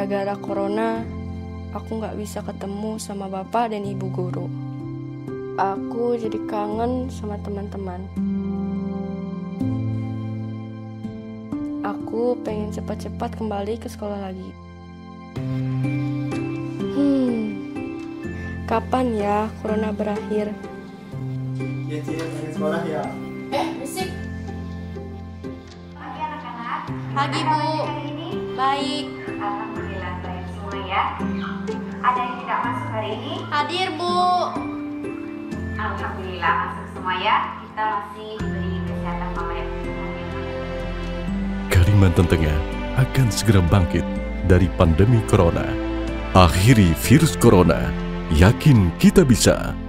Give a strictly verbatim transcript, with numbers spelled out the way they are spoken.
Gara-gara corona, aku nggak bisa ketemu sama bapak dan ibu guru. Aku jadi kangen sama teman-teman. Aku pengen cepat-cepat kembali ke sekolah lagi. Hmm, kapan ya corona berakhir? Ya, Ci, pengen sekolah ya? Eh, berisik. Pagi anak-anak. Pagi, Bu. Hari ini? Baik. Alhamdulillah baik semua ya. Ada yang tidak masuk hari ini? Hadir, Bu. Alhamdulillah masuk semua ya. Kita masih diberi kesehatan mama yang Kalimantan Tengah akan segera bangkit dari pandemi corona. Akhiri virus corona. Yakin kita bisa.